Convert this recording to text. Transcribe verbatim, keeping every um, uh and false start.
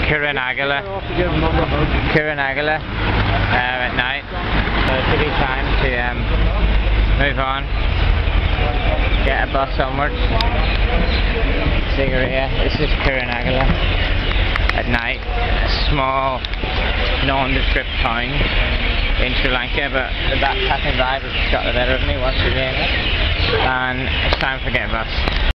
Kurunagula. Kurunagula uh, at night. So it should be time to um, move on, get a bus onwards. Cigarette. This is Kurunagula at night. A small, nondescript town in Sri Lanka, but the backpacking vibe has got the better of me once again. And it's time for get a bus.